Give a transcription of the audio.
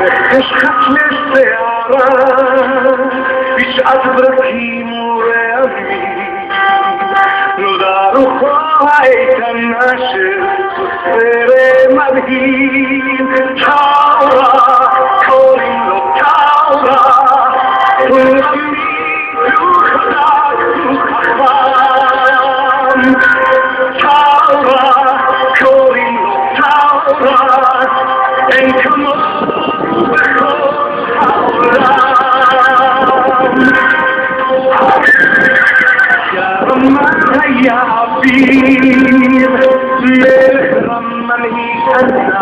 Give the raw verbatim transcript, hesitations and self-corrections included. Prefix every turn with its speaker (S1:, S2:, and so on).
S1: וחשכת לשערה בשעת ברקים ורעמים נודע רוחו האיתנה של סופר מדהים טאורה קוראים לו טאורה הוא אמיץ הוא חזק הוא חכם טאורה קוראים לו טאורה אין כמוהו בכל העולם שהרמן היה אביב מלך רמן היא